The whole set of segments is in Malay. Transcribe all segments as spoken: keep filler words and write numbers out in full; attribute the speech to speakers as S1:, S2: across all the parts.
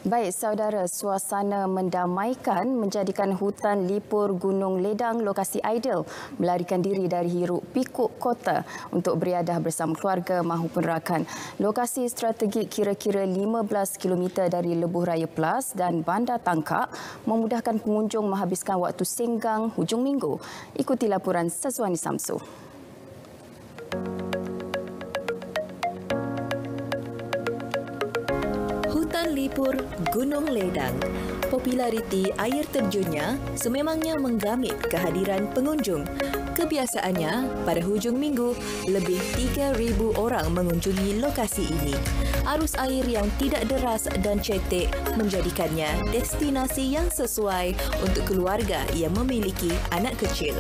S1: Baik, saudara, suasana mendamaikan menjadikan hutan Lipur Gunung Ledang lokasi ideal melarikan diri dari hiruk pikuk kota untuk beriadah bersama keluarga mahupun rakan. Lokasi strategik kira-kira lima belas kilometer dari Lebuh Raya Plus dan Bandar Tangkak memudahkan pengunjung menghabiskan waktu senggang hujung minggu. Ikuti laporan Sazwani Samsu.
S2: Hutan Lipur Gunung Ledang. Populariti air terjunnya sememangnya menggamit kehadiran pengunjung. Kebiasaannya, pada hujung minggu, lebih tiga ribu orang mengunjungi lokasi ini. Arus air yang tidak deras dan cetek menjadikannya destinasi yang sesuai untuk keluarga yang memiliki anak kecil.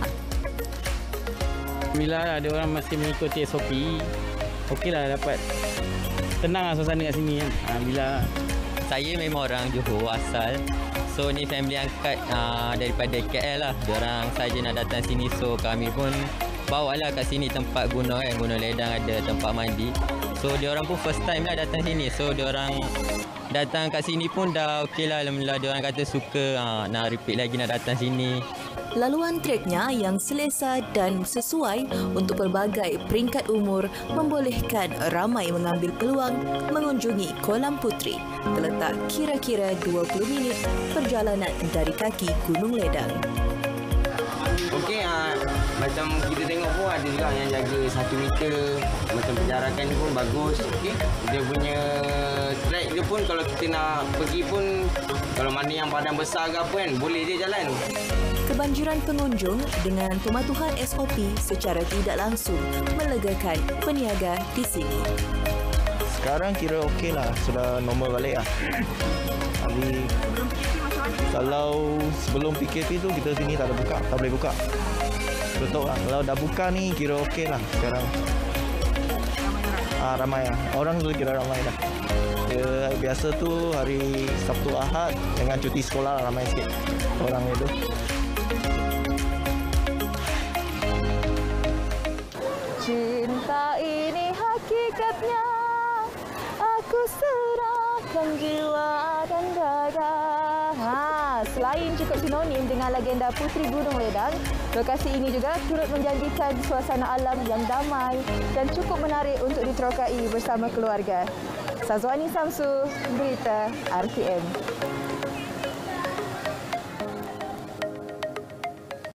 S3: Bila ada orang masih mengikuti S O P, okeylah dapat tenang suasana kat sini. Ha, bila
S4: saya memang orang Johor asal. So ni family angkat uh, daripada K L lah. Diorang saja nak datang sini, so kami pun bawa lah kat sini tempat gunung kan. Gunung Ledang ada tempat mandi. So diorang pun first time lah datang sini. So diorang datang kat sini pun dah okey lah. Alhamdulillah diorang kata suka, uh, nak repeat lagi nak datang sini.
S2: Laluan treknya yang selesa dan sesuai untuk pelbagai peringkat umur membolehkan ramai mengambil peluang mengunjungi Kolam Puteri. Terletak kira-kira dua puluh minit perjalanan dari kaki Gunung Ledang.
S5: Okey, uh, macam kita tengok pun ada juga yang jaga satu meter. Macam penjarakan ni pun bagus. Okay. Dia punya track dia pun kalau kita nak pergi pun, kalau mana yang padang besar ke apa kan, boleh je jalan.
S2: Kebanjiran pengunjung dengan pematuhan S O P secara tidak langsung melegakan peniaga di sini.
S6: Sekarang kira okey lah, sudah normal balik lah. Tapi kalau sebelum P K P tu kita sini tak ada buka, tak boleh buka. Betul lah, kalau dah buka ni kira okey lah sekarang. Ah, ramai lah, orang tu kira ramai dah. Ya, biasa tu hari Sabtu Ahad dengan cuti sekolah lah, ramai sikit orang itu.
S7: Cinta ini hakikatnya, aku serahkan jiwa dan dada. Ha, selain cukup sinonim dengan legenda Puteri Gunung Ledang, lokasi ini juga turut menjanjikan suasana alam yang damai dan cukup menarik untuk diterokai bersama keluarga. Sazwani Samsu, Berita R T M.